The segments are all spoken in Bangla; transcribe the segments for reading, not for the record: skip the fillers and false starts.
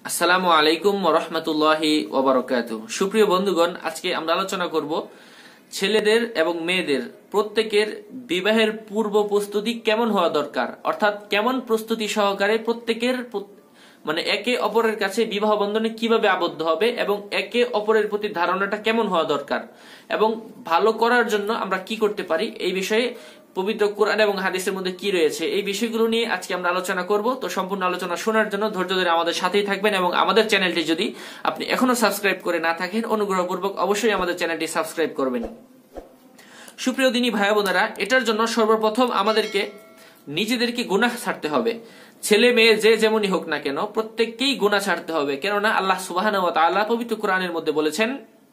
আসসালামু আলাইকুম ওয়া রাহমাতুল্লাহি ওয়া বারাকাতুহু। সুপ্রিয় বন্ধুগণ, আজকে আমরা আলোচনা করব ছেলেদের এবং মেয়েদের প্রত্যেকের বিবাহের পূর্ব প্রস্তুতি কেমন হওয়া দরকার, অর্থাৎ কেমন প্রস্তুতি সহকারে প্রত্যেকের একে অপরের কাছে বিবাহ বন্ধনে কিভাবে আবদ্ধ হবে এবং একে অপরের প্রতি ধারণাটা কেমন হওয়া দরকার এবং ভালো করার জন্য আমরা কি করতে পারি, এই বিষয়ে পবিত্র কোরআন এবং হাদিসের মধ্যে কি রয়েছে এই বিষয়গুলো নিয়ে আজকে আমরা আলোচনা করব। তো সম্পূর্ণ আলোচনা শোনার জন্য ধৈর্য ধরে আমাদের সাথেই থাকবেন এবং আমাদের চ্যানেলটি যদি আপনি এখনো সাবস্ক্রাইব করে না থাকেন, অনুগ্রহপূর্বক অবশ্যই আমাদের চ্যানেলটি সাবস্ক্রাইব করবেন। সুপ্রিয় দিনী ভাই বোনেরা, এটার জন্য সর্বপ্রথম আমাদেরকে নিজেদেরকে গুনাহ ছাড়তে হবে। ছেলে মেয়ে যে যেমনই হোক না কেন প্রত্যেককেই গুনাহ ছাড়তে হবে, কেননা আল্লাহ সুবহানাহু ওয়া তাআলা পবিত্র কোরআনের মধ্যে বলেছেন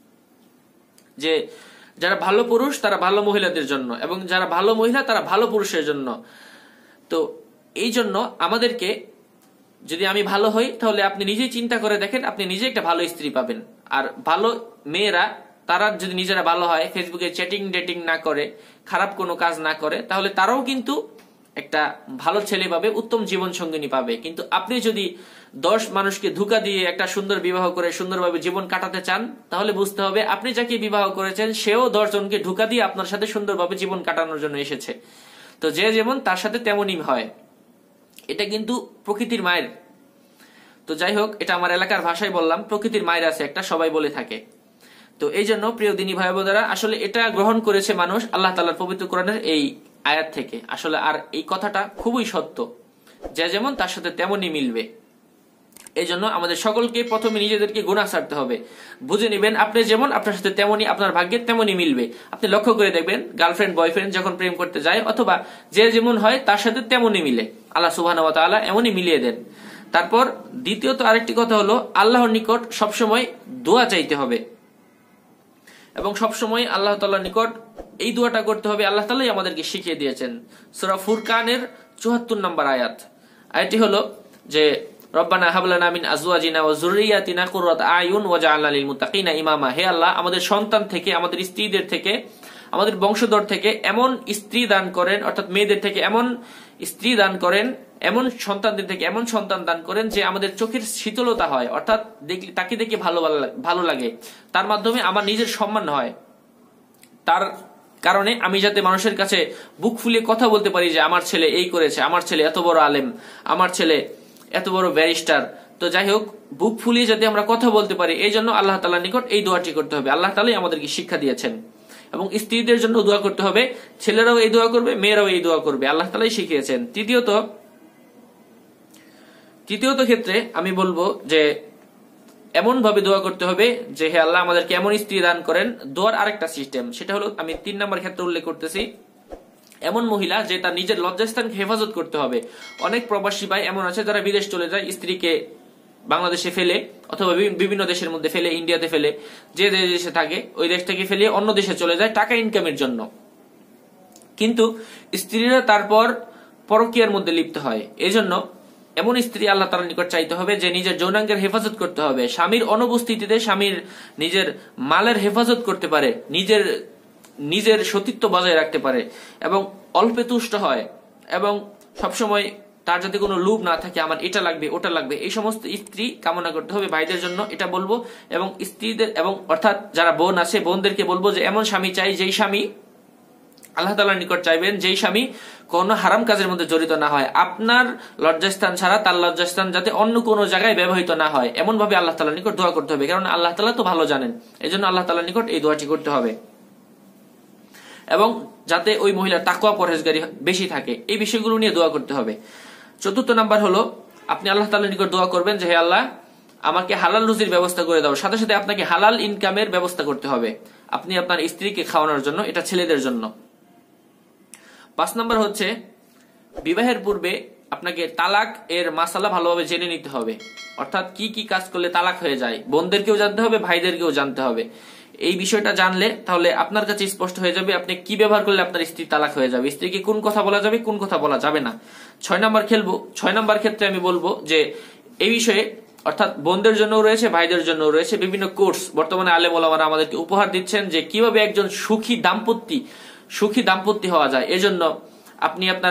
যে যারা ভালো পুরুষ তারা ভালো মহিলাদের জন্য এবং যারা ভালো মহিলা তারা ভালো পুরুষের জন্য। তো এই জন্য আমাদেরকে, যদি আমি ভালো হই তাহলে আপনি নিজেই চিন্তা করে দেখেন, আপনি নিজে একটা ভালো স্ত্রী পাবেন। আর ভালো মেয়েরা তারা যদি নিজেরা ভালো হয়, ফেসবুকে চ্যাটিং ডেটিং না করে, খারাপ কোনো কাজ না করে, তাহলে তারাও কিন্তু একটা ভালো ছেলে পাবে, উত্তম জীবন সঙ্গিনী পাবে। কিন্তু আপনি যদি 10 মানুষকে ধোঁকা দিয়ে একটা সুন্দর বিবাহ করে সুন্দরভাবে জীবন কাটাতে চান, তাহলে বুঝতে হবে আপনি যাকে বিবাহ করেছেন সেও 10 জনকে ধোঁকা দিয়ে আপনার সাথে সুন্দরভাবে জীবন কাটানোর জন্য এসেছে। তো যে যেমন তার সাথে তেমনই হয়, এটা কিন্তু প্রকৃতির মায়ের। তো যাই হোক, এটা আমার এলাকার ভাষায় বললাম, প্রকৃতির মায়ের আছে একটা, সবাই বলে থাকে। তো এই জন্য প্রিয় দিনী ভাই বোনেরা, আসলে এটা গ্রহণ করেছে মানুষ আল্লাহ তাআলার পবিত্র কোরআনের এই আয়াত থেকে। আসলে আর এই কথাটা খুবই সত্য, যে যেমন তার সাথে তেমনই মিলবে। এই জন্য আমাদের সকলকে প্রথমে নিজেদেরকে গুনাহ ছাড়তে হবে। বুঝে নিবেন আপনি যেমন আপনার সাথে তেমনই আপনার ভাগ্যে তেমনই মিলবে। আপনি লক্ষ্য করে দেখবেন গার্লফ্রেন্ড বয়ফ্রেন্ড যখন প্রেম করতে যায় অথবা যে যেমন হয় তার সাথে তেমনই মিলে, আল্লাহ সুবহানাহু ওয়া তাআলা এমনই মিলিয়ে দেন। তারপর দ্বিতীয়ত আরেকটি কথা হলো, আল্লাহর নিকট সবসময় দোয়া চাইতে হবে এবং সবসময় আল্লাহ তাআলার নিকট এই দোয়াটা করতে হবে। আল্লাহ তাআলাই আমাদেরকে শিখিয়ে দিয়েছেন। সূরা ফুরকানের 74 নম্বর আয়াত। আয়াতটি হলো যে রব্বানা হাব লানা মিন আজওয়াজিনা ওয়া যুররিয়াতিনা কুররাতা আয়ুন ওয়াজআলনা লিল মুত্তাকিনা ইমামা। হে আল্লাহ, আমাদের সন্তান থেকে, আমাদের স্ত্রীদের থেকে, আমাদের বংশধর থেকে এমন স্ত্রী দান করেন, অর্থাৎ মেয়েদের থেকে এমন স্ত্রী দান করেন, এমন সন্তানদের থেকে এমন সন্তান দান করেন যে আমাদের চোখের শীতলতা হয়, অর্থাৎ তাকে দেখে ভালো লাগে, তার মাধ্যমে আমার নিজের সম্মান হয়, তার কারণে আমি যাতে মানুষের কাছে বুক ফুলিয়ে কথা বলতে পারি যে আমার ছেলে এই করেছে, আমার ছেলে এত বড় আলেম, আমার ছেলে এত বড় ব্যারিস্টার। তো যাই হোক, বুক ফুলিয়ে যাতে আমরা কথা বলতে পারি, এই জন্য আল্লাহ তাআলার নিকট এই দোয়াটি করতে হবে। আল্লাহ তাআলাই আমাদেরকে শিক্ষা দিয়েছেন। এবং স্ত্রীদের জন্য দোয়া করতে হবে, ছেলেরাও এই দোয়া করবে, মেয়েরাও এই দোয়া করবে, আল্লাহ তাআলাই শিখিয়েছেন। তৃতীয়ত ক্ষেত্রে আমি বলবো যে এমন ভাবে দোয়া করতে হবে যে হে আল্লাহ আমাদেরকে এমন স্ত্রী দান করেন। দোয়ার আরেকটা সিস্টেম, সেটা হলো আমি 3 নম্বর ক্ষেত্রে উল্লেখ করতেছি, এমন মহিলা যে তার নিজের লজ্জাস্থানকে হেফাজত করতে হবে। অনেক প্রবাসী ভাই এমন আছে যারা বিদেশ চলে যায়, স্ত্রীকে বাংলাদেশে ফেলে অথবা বিভিন্ন দেশের মধ্যে ফেলে, ইন্ডিয়াতে ফেলে, যে দেশে থাকে ওই দেশ থেকে ফেলে অন্য দেশে চলে যায় টাকা ইনকামের জন্য। কিন্তু স্ত্রীরা তারপর পরকীয়ার মধ্যে লিপ্ত হয়। এজন্য এমন স্ত্রী আল্লাহ তাআলার নিকট চাইতে হবে যে নিজের যৌনাঙ্গের হেফাজত করতে হবে, স্বামীর অনুপস্থিতিতে স্বামীর নিজের মালের হেফাজত করতে পারে, নিজের সতীত্ব বজায় রাখতে পারে এবং অল্পে তুষ্ট হয় এবং সবসময় তার যাতে কোনো লোভ না থাকে, আমার এটা লাগবে ওটা লাগবে, এই সমস্ত স্ত্রী কামনা করতে হবে ভাইদের জন্য, এটা বলবো। এবং স্ত্রীদের এবং অর্থাৎ যারা বোন আছে বোনদেরকে বলবো যে এমন স্বামী চাই যেই স্বামী আল্লাহ তাআলার নিকট চাইবেন, যেই স্বামী কোনো হারাম কাজের মধ্যে জড়িত না হয়, আপনার লজ্জাস্থান ছাড়া তার লজ্জাস্থান যাতে অন্য কোনো জায়গায় ব্যবহৃত না হয়, এমন ভাবে আল্লাহ তাআলার নিকট দোয়া করতে হবে। কারণ আল্লাহ তাআলা তো ভালো জানেন, এজন্য আল্লাহ তাআলার নিকট এই দোয়াটি করতে হবে। এবং যাতে ওই মহিলার তাকওয়া পরহেজগারি বেশি থাকে, এই বিষয়গুলো নিয়ে দোয়া করতে হবে। 4র্থ নাম্বার হলো, আপনি আল্লাহ তাআলার নিকট দোয়া করবেন যে হে আল্লাহ আমাকে হালাল রুজির ব্যবস্থা করে দাও। সাথে সাথে আপনাকে হালাল ইনকামের ব্যবস্থা করতে হবে আপনি আপনার স্ত্রীকে খাওয়ানোর জন্য, এটা ছেলেদের জন্য। 5 নাম্বার হচ্ছে, বিবাহের পূর্বে আপনাকে তালাক এর মাসালা ভালোভাবে জেনে নিতে হবে, অর্থাৎ কি কি কাজ করলে তালাক হয়ে যায়, বোনদেরকেও জানতে হবে, ভাইদেরকেও জানতে হবে। এই বিষয়টা জানলে তাহলে আপনার কাছে স্পষ্ট হয়ে যাবে আপনি কি ব্যবহার করলে আপনার স্ত্রী তালাক হয়ে যাবে, স্ত্রীকে কোন কথা বলা যাবে, কোন কথা বলা যাবে না। 6 নাম্বার ক্ষেত্রে আমি বলবো যে এই বিষয়ে, অর্থাৎ বোনদের জন্য রয়েছে, ভাইদের জন্য রয়েছে বিভিন্ন কোর্স বর্তমানে আলেম ওলামারা আমাদেরকে উপহার দিচ্ছেন যে কিভাবে একজন সুখী দাম্পত্য হওয়া যায়। এজন্য আপনি আপনার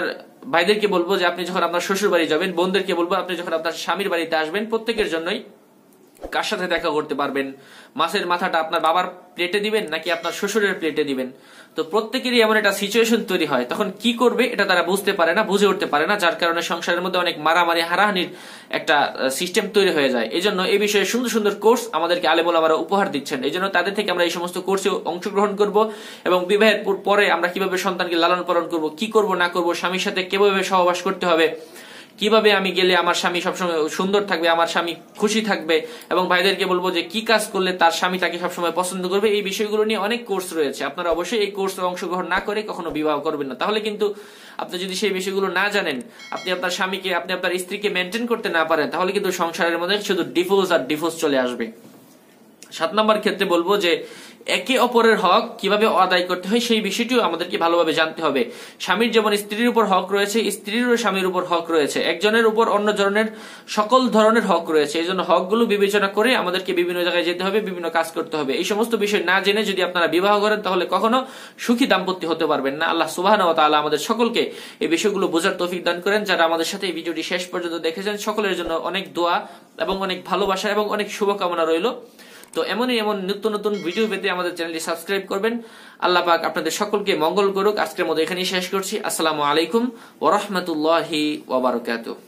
ভাইদেরকে বলবো যে আপনি যখন আপনার শ্বশুর বাড়ি যাবেন, বোনদেরকে বলবো আপনি যখন আপনার স্বামীর বাড়িতে আসবেন, প্রত্যেকের জন্যই কার সাথে দেখা করতে পারবেন, মাছের মাথাটা আপনার বাবার প্লেটে দিবেন নাকি আপনার শ্বশুরের প্লেটে দিবেন। তো প্রত্যেকেরই এমন একটা সিচুয়েশন তৈরি হয়, তখন কি করবে এটা তারা বুঝতে পারে না, বুঝে উঠতে পারে না, যার কারণে সংসারের মধ্যে অনেক মারামারি হারাহানির একটা সিস্টেম তৈরি হয়ে যায়। এই জন্য এই বিষয়ে সুন্দর সুন্দর কোর্স আমাদেরকে আলেম ওলামারা উপহার দিচ্ছেন। এই জন্য তাদের থেকে আমরা এই সমস্ত কোর্সে অংশগ্রহণ করব এবং বিবাহের পরে আমরা কিভাবে সন্তানকে লালন পালন করব, কি করব না করব, স্বামীর সাথে কিভাবে সহবাস করতে হবে, কিভাবে আমি গেলে আমার স্বামী সবসময় সুন্দর থাকবে, আমার স্বামী খুশি থাকবে, এবং ভাইদেরকে বলবো যে কি কাজ করলে তার স্বামী তাকে সবসময় পছন্দ করবে। এই বিষয়গুলো নিয়ে অনেক কোর্স রয়েছে, আপনারা অবশ্যই এই কোর্সে অংশগ্রহণ না করে কখনো বিবাহ করবেন না। তাহলে কিন্তু আপনি যদি সেই বিষয়গুলো না জানেন, আপনি আপনার স্বামীকে, আপনি আপনার স্ত্রীকে মেনটেন করতে না পারেন, তাহলে কিন্তু সংসারের মধ্যে শুধু ডিভোর্স আর ডিভোর্স চলে আসবে। 7 নম্বর ক্ষেত্রে বলবো যে একে অপরের হক কিভাবে আদায় করতে হয় সেই বিষয়টিও আমাদেরকে ভালোভাবে জানতে হবে। স্বামীর যেমন স্ত্রীর উপর হক রয়েছে, স্ত্রীরও স্বামীর উপর হক রয়েছে, একজনের উপর অন্য জনের সকল ধরনের হক রয়েছে। এই জন্য হকগুলো বিবেচনা করে আমাদেরকে বিভিন্ন জায়গায় যেতে হবে, বিভিন্ন কাজ করতে হবে। এই সমস্ত বিষয় না জেনে যদি আপনারা বিবাহ করেন তাহলে কখনো সুখী দাম্পত্য হতে পারবেন না। আল্লাহ সুবহানাহু ওয়া তাআলা আমাদের সকলকে এই বিষয়গুলো বোঝার তৌফিক দান করেন। যারা আমাদের সাথে এই ভিডিওটি শেষ পর্যন্ত দেখেছেন সকলের জন্য অনেক দোয়া এবং অনেক ভালোবাসা এবং অনেক শুভকামনা রইল। তো এমন নতুন নতুন ভিডিও পেতে আমাদের চ্যানেলটি সাবস্ক্রাইব করবেন। আল্লাহ পাক আপনাদের সকলকে মঙ্গল করুক। আজকের মতো এখানেই শেষ করছি। আসসালামু আলাইকুম ওয়া রাহমাতুল্লাহি ওয়া বারাকাতুহু।